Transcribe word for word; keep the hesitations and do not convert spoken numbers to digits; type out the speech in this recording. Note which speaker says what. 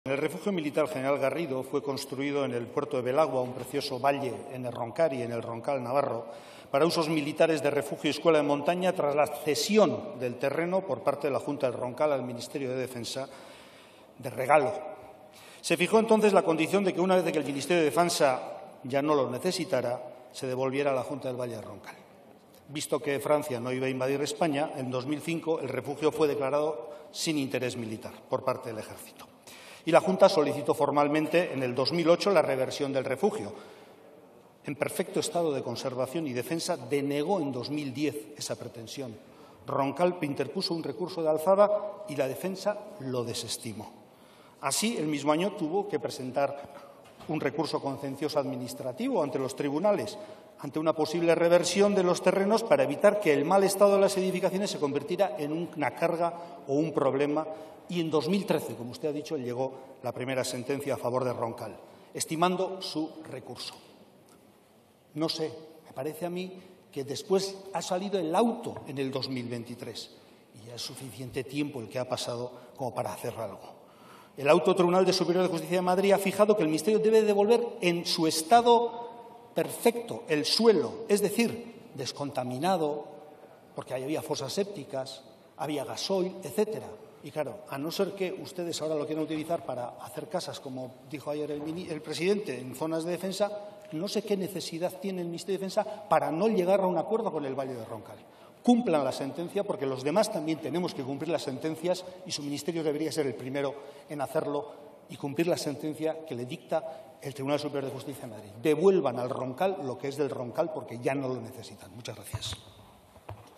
Speaker 1: El refugio militar General Garrido fue construido en el puerto de Belagua, un precioso valle en el Roncari, en el Roncal navarro, para usos militares de refugio y escuela de montaña tras la cesión del terreno por parte de la Junta del Roncal al Ministerio de Defensa de regalo. Se fijó entonces la condición de que una vez que el Ministerio de Defensa ya no lo necesitara, se devolviera a la Junta del Valle del Roncal. Visto que Francia no iba a invadir España, en dos mil cinco el refugio fue declarado sin interés militar por parte del Ejército. Y la Junta solicitó formalmente en el dos mil ocho la reversión del refugio. En perfecto estado de conservación y defensa, denegó en dos mil diez esa pretensión. Roncal interpuso un recurso de alzada y la defensa lo desestimó. Así, el mismo año tuvo que presentar un recurso contencioso administrativo ante los tribunales, ante una posible reversión de los terrenos para evitar que el mal estado de las edificaciones se convirtiera en una carga o un problema. Y en dos mil trece, como usted ha dicho, llegó la primera sentencia a favor de Roncal, estimando su recurso. No sé, me parece a mí que después ha salido el auto en el dos mil veintitrés y ya es suficiente tiempo el que ha pasado como para hacer algo. El auto Tribunal de Superior de Justicia de Madrid ha fijado que el Ministerio debe devolver en su estado perfecto el suelo, es decir, descontaminado, porque ahí había fosas sépticas, había gasoil, etcétera. Y claro, a no ser que ustedes ahora lo quieran utilizar para hacer casas, como dijo ayer el, el presidente, en zonas de defensa, no sé qué necesidad tiene el Ministerio de Defensa para no llegar a un acuerdo con el Valle de Roncal. Cumplan la sentencia, porque los demás también tenemos que cumplir las sentencias y su ministerio debería ser el primero en hacerlo y cumplir la sentencia que le dicta el Tribunal Superior de Justicia de Madrid. Devuelvan al Roncal lo que es del Roncal, porque ya no lo necesitan. Muchas gracias.